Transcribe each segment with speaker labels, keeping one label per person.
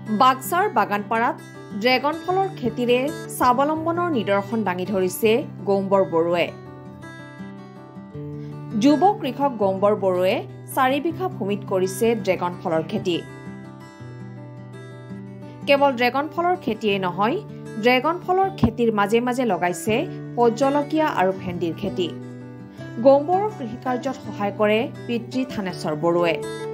Speaker 1: বাক্সাৰ বাগানপাৰাত ড্ৰেগন ফলৰ খেতিৰে স্বাৱলম্বনৰ নিদৰ্শন দাঙি ধৰিছে গৌম্বৰ বড়োৱে। যুৱ কৃষক গৌম্বৰ বড়োৱে 4 বিঘা ভূমিত কৰিছে ড্ৰেগন ফলৰ খেতি। কেৱল ড্ৰেগন ফলৰ খেতিয়েই নহয়, ড্ৰেগন ফলৰ খেতিৰ মাজে মাজে লগাইছে পৰ্জলকীয়া আৰু ভেন্দিৰ খেতি। গৌম্বৰৰ কৃষিকাৰ্যত সহায় কৰে পিতৃ থানেশ্বৰ বড়োৱে।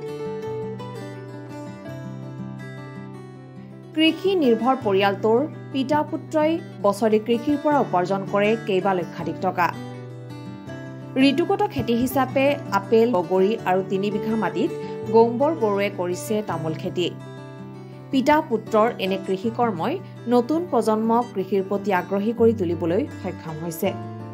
Speaker 1: কৃষি নিৰ্ভৰ পৰিয়ালটোৰ পিতা পুত্ৰই বছৰি কৃষিৰ পৰা উপাৰ্জন কৰে কেইবা লক্ষাধিক টকা। ঋতুগত খেতি হিচাপে আপেল, বগৰী আৰু 3 বিঘা মাটিত গৌম্বৰ বড়োৱে কৰিছে তামোল খেতি। পিতা পুত্ৰৰ এনে কৃষিকৰ্মই নতুন প্ৰজন্মক কৃষিৰ প্ৰতি আগ্ৰহী কৰি তুলিবলৈ সক্ষম হৈছে।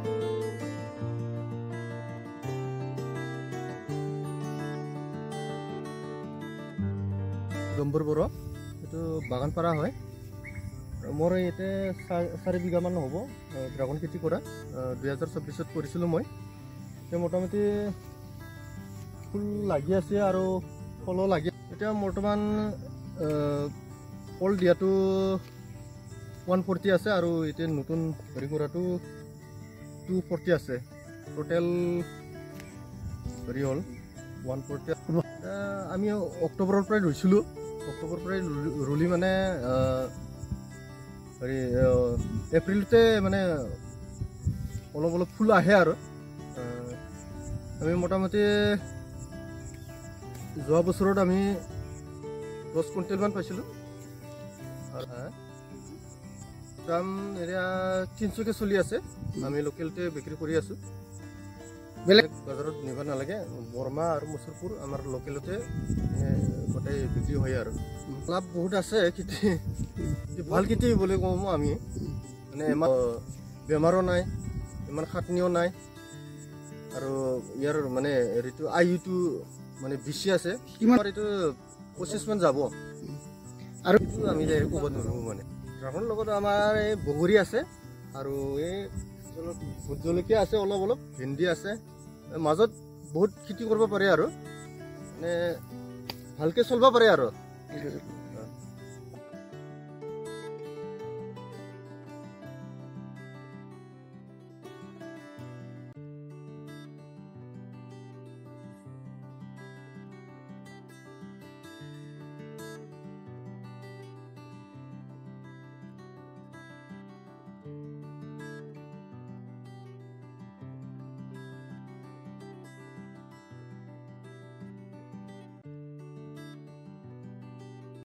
Speaker 2: গৌম্বৰ বড়ো এইটো বাগানপাৰা হয়। মোৰ ইয়াতে 4 বিঘামান হ'ব ড্ৰাগন খেতি কৰা। 2024 কৰিছিলোঁ মই। এতিয়া মোটামুটি ফুল লাগি আছে আৰু ফলো লাগি। এতিয়া বৰ্তমান ফল দিয়াটো 140 আছে আৰু এতিয়া নতুন হেৰি কৰাটো 240 আছে। টোটেল হেৰি হ'ল 140। আমি অক্টোবৰৰ পৰাই ৰুইছিলোঁ। অক্টোবৰৰ পৰাই ৰুলি মানে হেৰি এপ্ৰিলতে মানে অলপ অলপ ফুল আহে আৰু আমি মোটামুটি যোৱা বছৰত আমি 10 কুইণ্টেলমান পাইছিলোঁ। দাম এতিয়া 300কে চলি আছে। আমি লোকেলতে বিক্ৰী কৰি আছোঁ। বেলেগ বজাৰত নিব নালাগে। বৰমা আৰু মচুৰপুৰ আমাৰ লোকেলতে গোটেই বিক্ৰী হয় আৰু লাভ বহুত আছে। খেতি ভাল খেতি বুলি কওঁ আমি। মানে ইমান বেমাৰো নাই, ইমান খাটনিও নাই আৰু ইয়াৰ মানে হেৰিটো আয়ুটো মানে বেছি আছে। কিমান এইটো 25 মান যাব আৰু এইটো আমি ক'ব নোৱাৰোঁ। মানে ড্ৰাগনৰ লগত আমাৰ এই বগৰী আছে আৰু এই ভোট জলকীয়া আছে, অলপ অলপ ভেন্দি আছে। মাজত বহুত খেতি কৰিব পাৰে আৰু মানে ভালকৈ চলিব পাৰে আৰু।